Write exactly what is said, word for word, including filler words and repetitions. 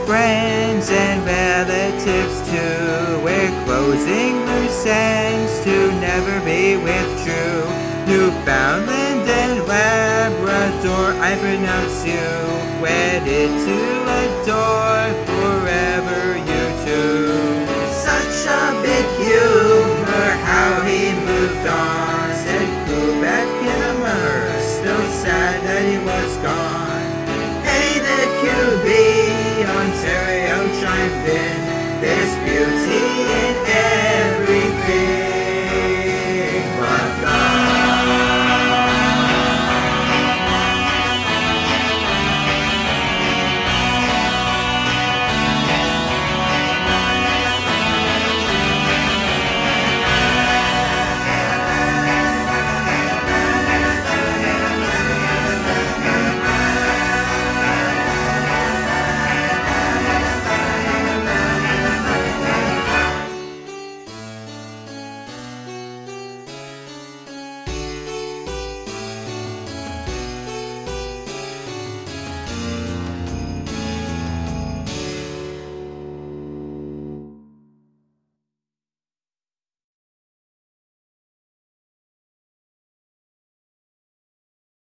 friends and relatives too. We're closing loose ends to never be withdrew. Newfoundland and Labrador, I pronounce you, wedded to adore forever you two.